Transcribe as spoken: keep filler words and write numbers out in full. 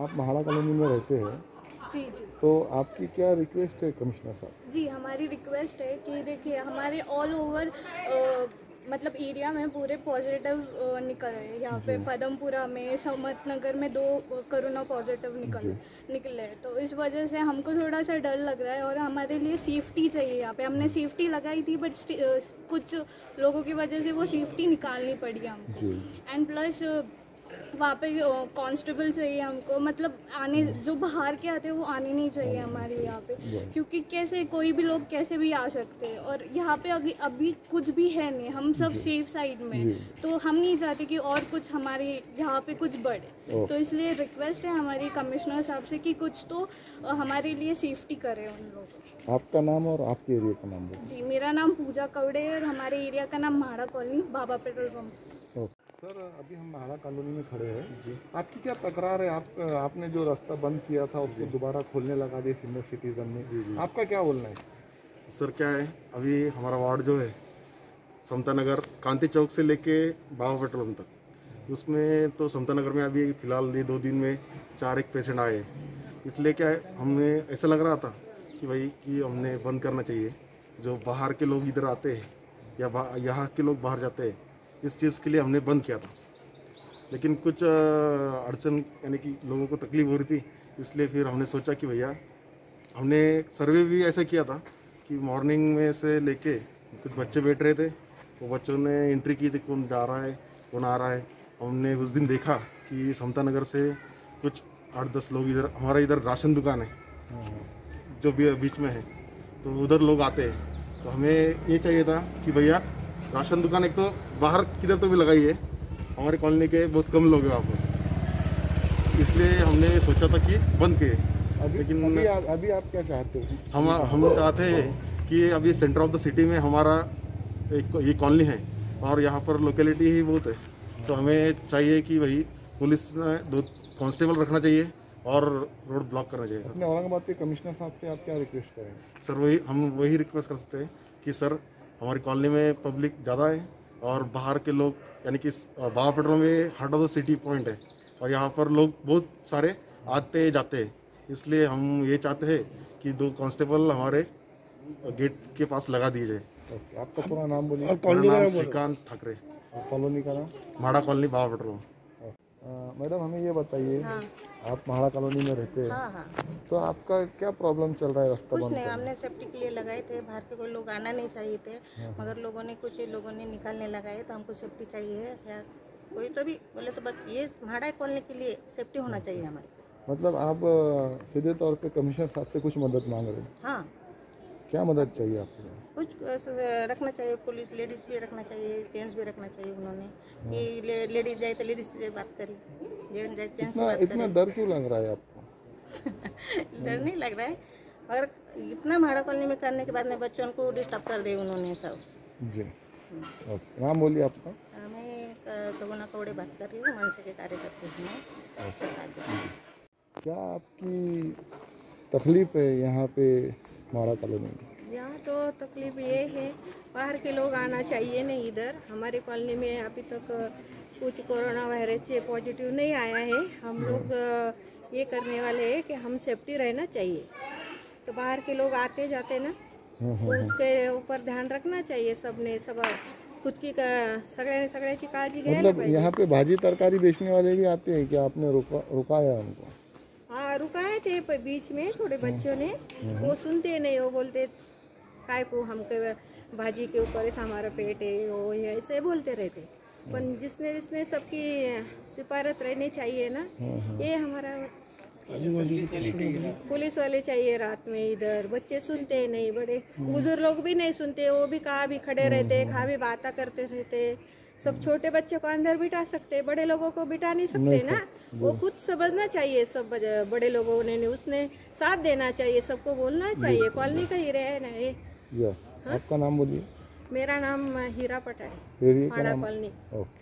आप महाड़ा कॉलोनी में रहते हैं। जी जी तो आपकी क्या रिक्वेस्ट है कमिश्नर साहब? जी हमारी रिक्वेस्ट है कि देखिए हमारे ऑल ओवर मतलब एरिया में पूरे पॉजिटिव निकल रहे हैं। यहाँ पे पदमपुरा में, समत नगर में दो कोरोना पॉजिटिव निकल निकले हैं। तो इस वजह से हमको थोड़ा सा डर लग रहा है और हमारे लिए सेफ्टी चाहिए। यहाँ पे हमने सेफ्टी लगाई थी बट कुछ लोगों की वजह से वो सेफ्टी निकालनी पड़ी हमको। एंड प्लस वहाँ पे कांस्टेबल चाहिए हमको, मतलब आने जो बाहर के आते हैं वो आने नहीं चाहिए हमारे यहाँ पे, क्योंकि कैसे कोई भी लोग कैसे भी आ सकते हैं। और यहाँ पे अभी अभी कुछ भी है नहीं, हम सब सेफ साइड में, तो हम नहीं चाहते कि और कुछ हमारे यहाँ पे कुछ बढ़े। तो इसलिए रिक्वेस्ट है हमारी कमिश्नर साहब से कि कुछ तो हमारे लिए सेफ्टी करें उन लोगों। आपका नाम और आपके एरिया का नाम बताइए। जी मेरा नाम पूजा कवड़े और हमारे एरिया का नाम Mhada colony, Baba petrol pump. Sir अभी हम महाड़ा कॉलोनी में खड़े हैं जी। आपकी क्या तकरार है? आप आपने जो रास्ता बंद किया था उसको दोबारा खोलने लगा दिया सीनियर सिटीजन ने, जी जी। आपका क्या बोलना है? सर क्या है, अभी हमारा वार्ड जो है समता नगर कांति चौक से लेके बाबा पेट्रोल पंप तक, उसमें तो समता नगर में अभी फ़िलहाल ये दो दिन में चार एक पेशेंट आए। इसलिए क्या है, हमने ऐसा लग रहा था कि भाई कि हमने बंद करना चाहिए। जो बाहर के लोग इधर आते हैं या यहाँ के लोग बाहर जाते हैं, इस चीज़ के लिए हमने बंद किया था। लेकिन कुछ अड़चन यानी कि लोगों को तकलीफ हो रही थी, इसलिए फिर हमने सोचा कि भैया, हमने सर्वे भी ऐसा किया था कि मॉर्निंग में से लेके कुछ बच्चे बैठ रहे थे, वो बच्चों ने एंट्री की थी कौन जा रहा है कौन आ रहा है। हमने उस दिन देखा कि समता नगर से कुछ आठ दस लोग इधर, हमारा इधर राशन दुकान है जो भी बीच में है, तो उधर लोग आते हैं। तो हमें ये चाहिए था कि भैया राशन दुकान एक तो बाहर किधर तो भी लगाई है, हमारे कॉलोनी के बहुत कम लोग हैं वहाँ पर, इसलिए हमने सोचा था कि बंद किए। लेकिन अभी आप अभी आप क्या चाहते हो? हम हम चाहते हैं कि अभी सेंटर ऑफ द सिटी में हमारा एक ये कॉलोनी है और यहाँ पर लोकेलिटी ही बहुत है, तो हमें चाहिए कि भाई पुलिस दो कांस्टेबल रखना चाहिए और रोड ब्लॉक करना चाहिए। अपने औरंगाबाद के कमिश्नर साहब से आप क्या रिक्वेस्ट करें? सर वही हम वही रिक्वेस्ट कर सकते हैं कि सर हमारी कॉलोनी में पब्लिक ज़्यादा है और बाहर के लोग, यानी कि बाबा पेट्रोल में heart of the city point है और यहाँ पर लोग बहुत सारे आते जाते हैं, इसलिए हम ये चाहते हैं कि दो कांस्टेबल हमारे गेट के पास लगा दिए जाए। ओके, आपका पूरा नाम बोलिए। और कॉलोनी का नाम श्रीकांत ठाकरे। कॉलोनी का नाम Mhada colony, Baba petrol. Madam हमें ये बताइए, हाँ। आप महाड़ा कॉलोनी में रहते हैं, हाँ हाँ। तो आपका क्या प्रॉब्लम चल रहा है? रास्ता कुछ बंद नहीं, करना? हमने सेफ्टी के लिए लगाए थे, बाहर के कोई लोग आना नहीं चाहिए थे, मगर लोगों ने कुछ लोगों ने निकालने लगाए, तो हमको सेफ्टी चाहिए है या कोई तो भी बोले तो बस ये महाड़ा कॉलोनी के लिए सेफ्टी होना चाहिए हमारे। मतलब आप सीधे तौर पे कमिश्नर साहब से कुछ मदद मांग रहे हैं? हाँ। क्या मदद चाहिए आपको? कुछ रखना चाहिए, पुलिस लेडीज़ भी रखना चाहिए, जेंट्स भी रखना चाहिए। उन्होंने कि ले, लेडीज़ जाए तो लेडीज़ से बात करी, जेंट्स जाए जेंट्स से बात इतना डर क्यों लग रहा है आपको? डर नहीं लग रहा है, मगर इतना महाड़ा कॉलोनी में करने के बाद में बच्चों को डिस्टर्ब कर दिए उन्होंने सब। जी ओके, नाम बोलिए आपका। मैं सगुना कवड़े बात कर रही हूँ, मनसे के कार्यकर्ता हूँ। क्या आपकी तकलीफ है यहाँ पे महाड़ा कॉलोनी में? यहाँ तो तकलीफ ये है, बाहर के लोग आना चाहिए नहीं इधर। हमारे कॉलोनी में अभी तक कुछ कोरोना वायरस से पॉजिटिव नहीं आया है। हम लोग ये करने वाले हैं कि हम सेफ्टी रहना चाहिए, तो बाहर के लोग आते जाते ना, तो उसके ऊपर ध्यान रखना चाहिए सबने, सब खुद की सगळे सगळ्याची काळजी घ्यायला मतलब यहाँ पे भाजी तरकारी बेचने वाले भी आते हैं क्या? आपने रुका रुकाया उनको? हाँ रुकाए थे पर बीच में थोड़े बच्चों ने, वो सुनते नहीं, वो बोलते काय को हमके भाजी के ऊपर हमारा पेट है, वो ऐसे बोलते रहते। पर जिसने जिसने सबकी सिफारत रहनी चाहिए ना, ये हमारा पुलिस वाले चाहिए रात में इधर। बच्चे सुनते नहीं, बड़े बुजुर्ग लोग भी नहीं सुनते, वो भी कहाँ भी खड़े रहते, कहाँ भी बातें करते रहते। सब छोटे बच्चों को अंदर बिठा सकते, बड़े लोगों को बिठा नहीं सकते ना। वो खुद समझना चाहिए, सब बड़े लोगों ने उसने साथ देना चाहिए, सबको बोलना चाहिए। कॉलोनी का ही रहे ना ये। यस, आपका नाम बोलिए। मेरा नाम हीरा पटाई, महाड़ा कॉलोनी। ओके।